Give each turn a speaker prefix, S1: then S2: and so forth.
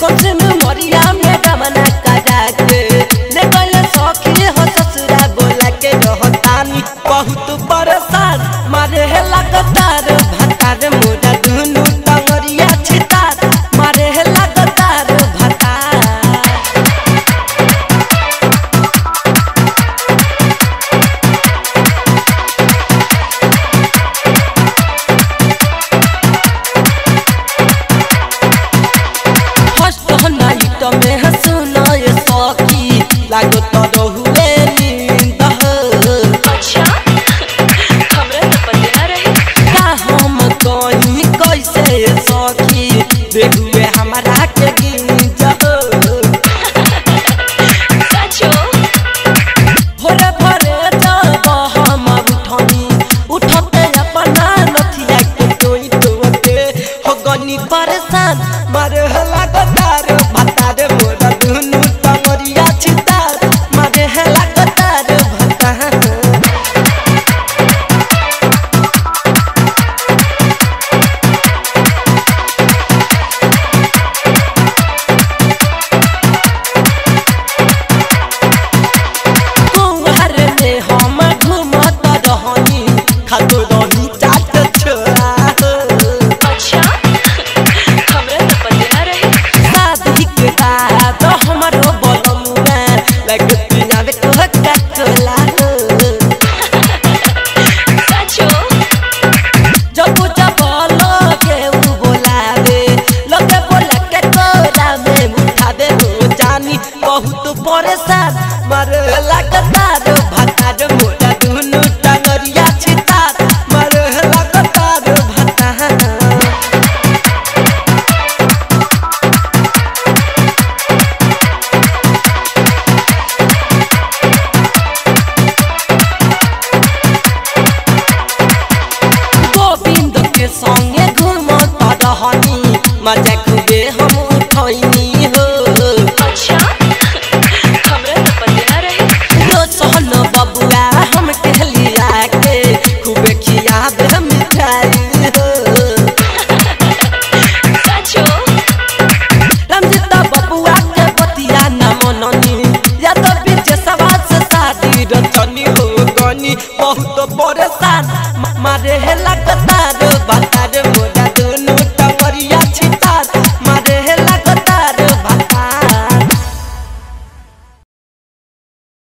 S1: सोचे में मरिया में गमना करा के ले गए सखी हो ससुरा बोला के रहतानी बहुत परेशान मारे है लगातार भतार मोरा दुनु टंगरिया छितार मारे है लगातार भतार में हंसना ये सौकी लागो तो रहुए नींद
S2: अच्छा हमरे तो पतिया रहे
S1: का हम कहीं कैसे ये सौकी बेहुए हमारा के गिंज
S2: सचो
S1: भोरे भोरे जब हम उठते अपना नथिया के टोई टोते हो गनी परेशान मारे लगातार भतार मोरा दुनु टंगरिया छितार मारे है लगातार भतार कुंवर में हम घूमत रहनी खातो रही चाट छोरा
S2: अच्छा हमरे तो पतिया रहे
S1: शादी के बाद हमारो बलमुआ लगती ना को कटला
S2: सचो
S1: जब लगे उ बोलावे लगे बोला के तोरा में उठावे हो जानी बहुत परेशान मारे लगातार भतार मोरा दुनु टंगरिया छितार मारे लगातार भतार गोविंद के संगे घूमत रहनी मजा खूबे हम उठैनी हो
S2: अच्छा हमरे तो पतिया रहे
S1: यो सहन बबुआ हम कहलिया के खूबे खियाबे मिठाई हो
S2: सचो
S1: रंजिता बबुआ के बतिया न मननी या तो बीच सवाल से शादी रचनी हो गनी बहुत परेशान मारे है लगातार